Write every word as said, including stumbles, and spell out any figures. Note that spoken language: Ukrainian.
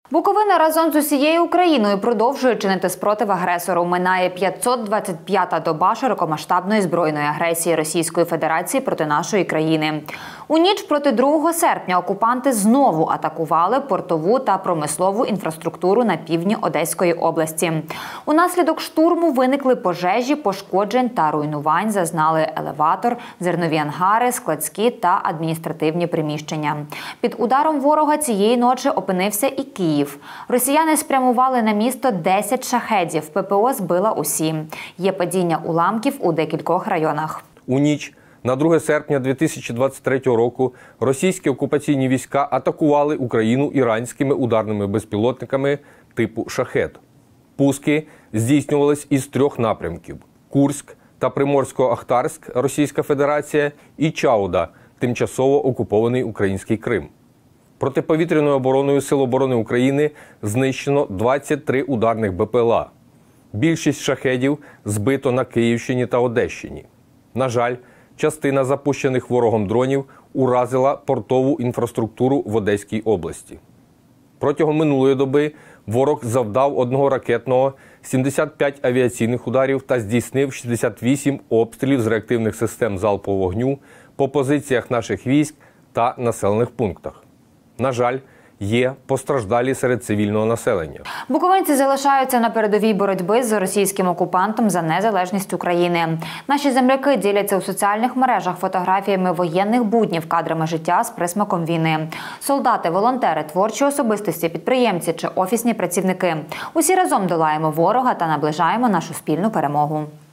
Буковина разом з усією Україною продовжує чинити спротив агресору. Минає п'ятсот двадцять п'ята доба широкомасштабної збройної агресії Російської Федерації проти нашої країни. У ніч проти другого серпня окупанти знову атакували портову та промислову інфраструктуру на півдні Одеської області. Унаслідок штурму виникли пожежі, пошкоджень та руйнувань зазнали елеватор, зернові ангари, складські та адміністративні приміщення. Під ударом ворога цієї ночі опинився і Київ. Росіяни спрямували на місто десять шахедів, ППО збила усі. Є падіння уламків у декількох районах. У ніч на друге серпня дві тисячі двадцять третього року російські окупаційні війська атакували Україну іранськими ударними безпілотниками типу «Шахед». Пуски здійснювались із трьох напрямків – Курськ та Приморсько-Ахтарськ, Російська Федерація, і Чауда, тимчасово окупований український Крим. Протиповітряною обороною Сил оборони України знищено двадцять три ударних БПЛА. Більшість шахедів збито на Київщині та Одещині. На жаль, частина запущених ворогом дронів уразила портову інфраструктуру в Одеській області. Протягом минулої доби ворог завдав одного ракетного, сімдесят п'ять авіаційних ударів та здійснив шістдесят вісім обстрілів з реактивних систем залпового вогню по позиціях наших військ та населених пунктах. На жаль, є постраждалі серед цивільного населення. Буковинці залишаються на передовій боротьби з російським окупантом за незалежність України. Наші земляки діляться у соціальних мережах фотографіями воєнних буднів, кадрами життя з присмаком війни. Солдати, волонтери, творчі особистості, підприємці чи офісні працівники. Усі разом долаємо ворога та наближаємо нашу спільну перемогу.